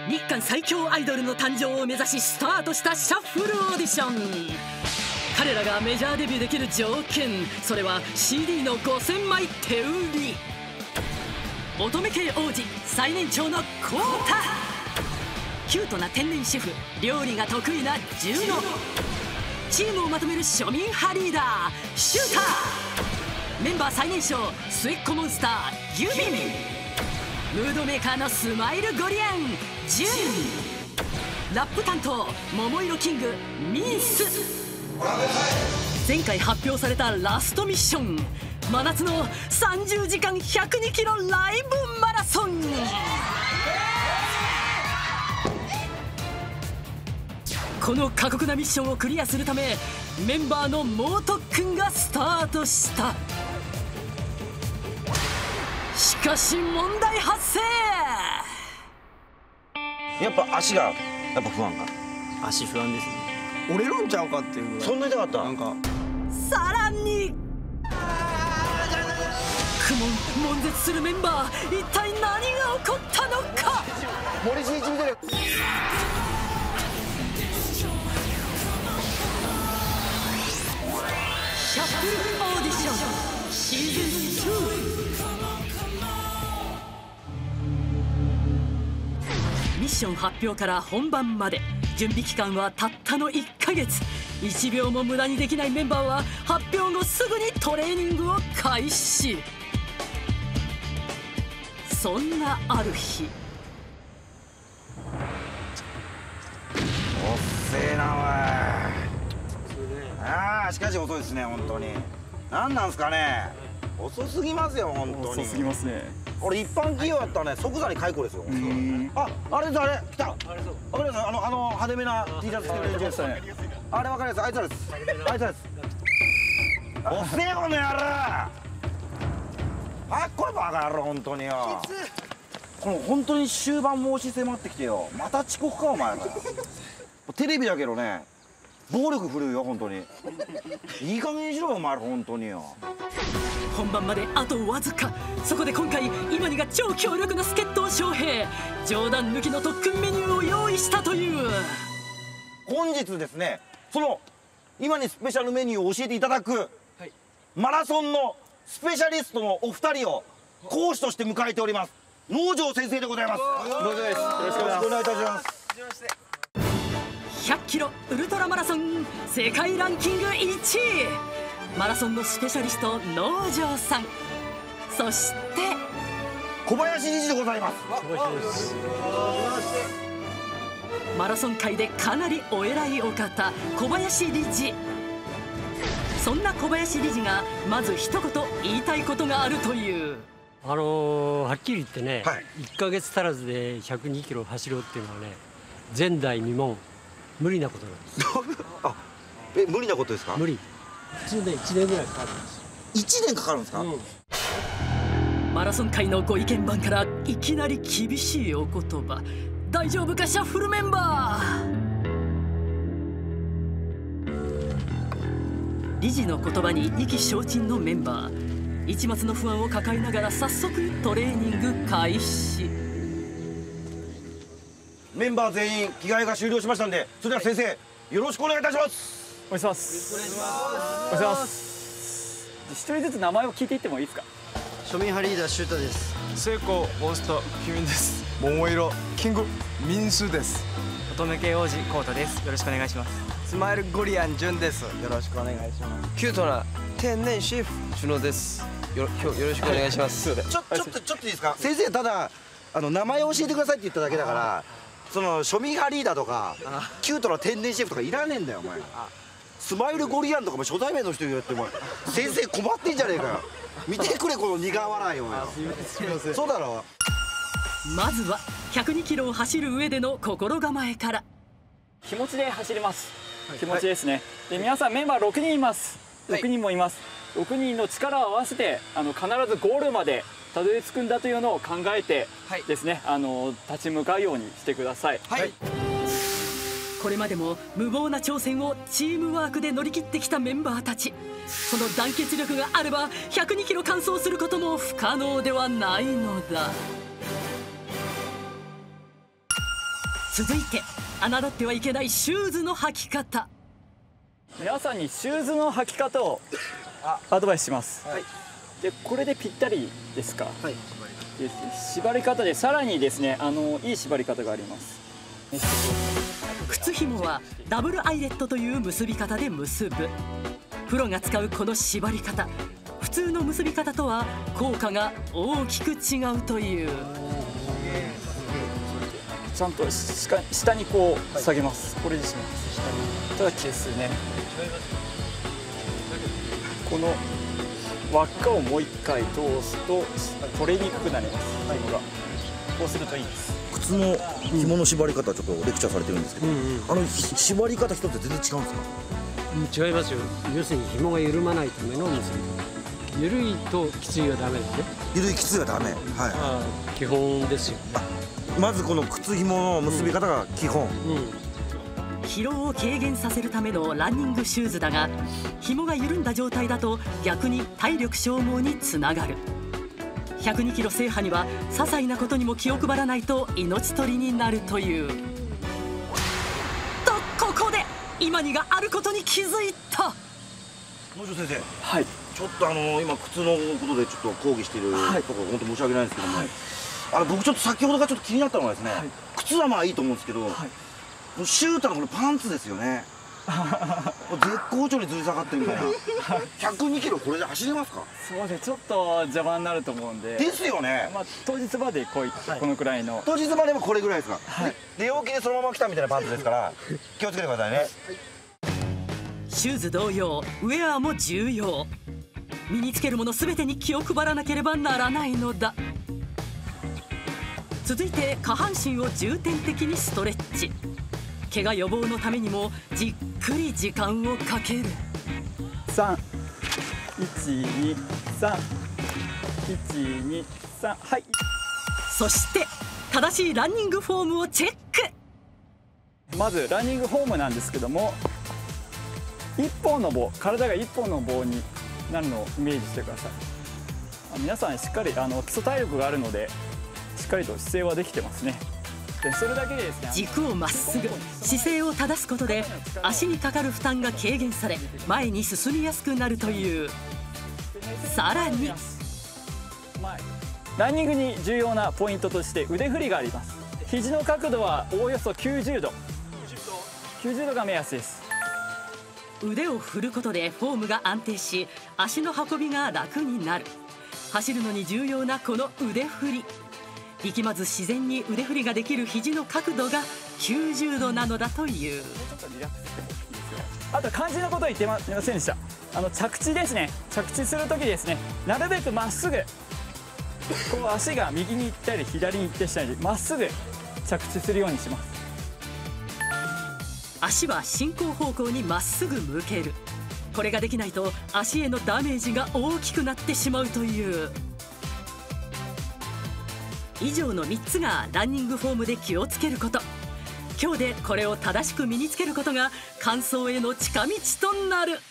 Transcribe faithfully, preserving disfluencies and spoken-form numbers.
日韓最強アイドルの誕生を目指しスタートしたシャッフルオーディション。彼らがメジャーデビューできる条件、それは シーディー のごせんまい手売り。乙女系王子最年長のコウタ、キュートな天然主婦、料理が得意なジュノ、チームをまとめる庶民派リーダーシューター、メンバー最年少末っ子モンスターユミン、ムードメーカーのスマイルゴリアンジュン、ラップ担当桃色キングミンス。前回発表されたラストミッション、真夏のさんじゅうじかんひゃくにキロライブマラソン。この過酷なミッションをクリアするため、メンバーの猛特訓がスタートした。しかし問題発生。 やっぱ足がやっぱ不安か。 足不安ですね。 折れるんちゃうかっていうぐらい。 そんな痛かった。 なんかさらに苦悶悶絶するメンバー、一体何が起こったのか。 森進一見てる。 シャッフルオーディションシーズンツー。ミッション発表から本番まで準備期間はたったのいっかげつ。いちびょうも無駄にできないメンバーは発表後すぐにトレーニングを開始。そんなある日、 おっせえなおい。ああしかし遅いですね本当に。何なんすかね、遅すぎますよ本当に。 遅すぎますね。 俺一般企業やったらね即座に解雇ですよ。あ、あれですあれ来た。わかりますあのあの派手めな T シャツ着てる連中ですね。あれわかりますあいつらです。あいつらです。おっせえこの野郎。あっこれバカ野郎本当によ。もう本当に終盤申し迫ってきてよ。また遅刻かお前ら。テレビだけどね暴力振るうよ本当に。いい加減にしろよお前ら本当によ。 本番まであとわずか。そこで今回今にが超強力な助っ人を招聘。冗談抜きの特訓メニューを用意したという。 本日ですねその今にスペシャルメニューを教えていただく、はい、マラソンのスペシャリストのお二人を講師として迎えております。能條先生でございます。 能條です。よろしくお願いいたします。 ひゃっキロウルトラマラソン世界ランキングいちい、マラソンのスペシャリスト能條さん、そして小林理事でございます。 マラソン界でかなりお偉いお方小林理事。そんな小林理事がまず一言言いたいことがあるという。 あのー、はっきり言ってね、 はい、 いっかげつ足らずでひゃくにキロ走ろうっていうのはね前代未聞、無理なことなんです。 あ、え、無理なことですか？ 無理。普通でいちねんぐらいかかるんですよ。 いちねんかかるんですか？うん、 マラソン界のご意見番からいきなり厳しいお言葉。大丈夫かシャッフルメンバー。理事の言葉に意気消沈のメンバー。一抹の不安を抱えながら早速トレーニング開始。 メンバー全員着替えが終了しましたんで、それでは先生よろしくお願いいたします。 お願いします。お願いします。一人ずつ名前を聞いていってもいいですか？ 庶民派リーダーシュータです。 成功モンスターキミンです。桃色キングミンスです。 乙女系王子コウタです。よろしくお願いします。 スマイルゴリアンジュンです。よろしくお願いします。 キュートな天然シェフシュノです。よ今日よろしくお願いします。 ちょちょっとちょっといいですか？先生ただあの名前を教えてくださいって言っただけだから、その庶民派リーダーとかキュートな天然シェフとかいらねえんだよお前。スマイルゴリアンとかも初対面の人言っても先生困ってんじゃねえかよ。見てくれこの苦笑いを。そうだろ。 まずはひゃくにキロを走る上での心構えから。 気持ちで走ります。気持ちですね。で皆さんメンバーろくにんいます。ろくにんもいます。ろくにんの力を合わせてあの必ずゴールまでたどり着くんだというのを考えてですね、はい、あの立ち向かうようにしてください。はい、 これまでも無謀な挑戦をチームワークで乗り切ってきたメンバーたち。その団結力があればひゃくにキロ完走することも不可能ではないのだ。 続いて侮ってはいけないシューズの履き方。 皆さんにシューズの履き方をアドバイスします。はい、でこれでぴったりですか。はい、で縛り方でさらにですね、あのいい縛り方があります。 靴紐はダブルアイレットという結び方で結ぶ。プロが使うこの縛り方、普通の結び方とは効果が大きく違うという。 ちゃんと下にこう下げます。これにします。下にただ消すね。この輪っかをもう一回通すと取れにくくなります。紐がこうするといいです。 靴の紐の縛り方ちょっとレクチャーされてるんですけど、うんうん、あの縛り方一つで全然違うんですか？ 違いますよ。要するに紐が緩まないための結び方。緩いときついはダメですよ。緩いきついはダメ。はい。あ基本ですよ。 まずこの靴紐の結び方が基本。うんうん、 疲労を軽減させるためのランニングシューズだが、紐が緩んだ状態だと逆に体力消耗につながる。ひゃくにキロ制覇には些細なことにも気を配らないと命取りになるという。とここで今にがあることに気づいた。 能條先生、 はい、 ちょっとあの今靴のことでちょっと抗議しているところ、はい、本当申し訳ないんですけども、はい、あの僕ちょっと先ほどからちょっと気になったのがですね、はい、靴はまあいいと思うんですけど、はい、シューターのこのパンツですよね。絶好調にずり下がってるみたいな。ひゃくにキロこれで走れますか？ そうですね、ちょっと邪魔になると思うんで。 ですよね。 まあ当日までこういった、はい、このくらいの。 当日までもこれぐらいですか。はい。寝起きでそのまま来たみたいなパンツですから気をつけてくださいね。はい、 シューズ同様ウェアも重要。身につけるもの全てに気を配らなければならないのだ。続いて下半身を重点的にストレッチ。怪我予防のためにもじっくり時間をかける。 さん、いち、に、さん、いち、に、さん、はい。 そして正しいランニングフォームをチェック。 まずランニングフォームなんですけども、いっぽんの棒、体がいっぽんの棒になるのをイメージしてください。皆さんしっかりあの基礎体力があるのでしっかりと姿勢はできてますね。でそれだけでですね、 軸をまっすぐ姿勢を正すことで足にかかる負担が軽減され前に進みやすくなるという。さらにランニングに重要なポイントとして腕振りがあります。肘の角度はおおよそきゅうじゅうど、きゅうじゅうどが目安です。 腕を振ることでフォームが安定し足の運びが楽になる。走るのに重要なこの腕振り、力まず自然に腕振りができる肘の角度がきゅうじゅうどなのだという。 あと肝心なことは言ってませんでした。あの着地ですね。着地する時ですね、なるべくまっすぐこう足が右に行ったり左に行ったりしないでまっすぐ着地するようにします。 足は進行方向にまっすぐ向ける。これができないと足へのダメージが大きくなってしまうという。以上のみっつがランニングフォームで気をつけること。今日でこれを正しく身につけることが完走への近道となる。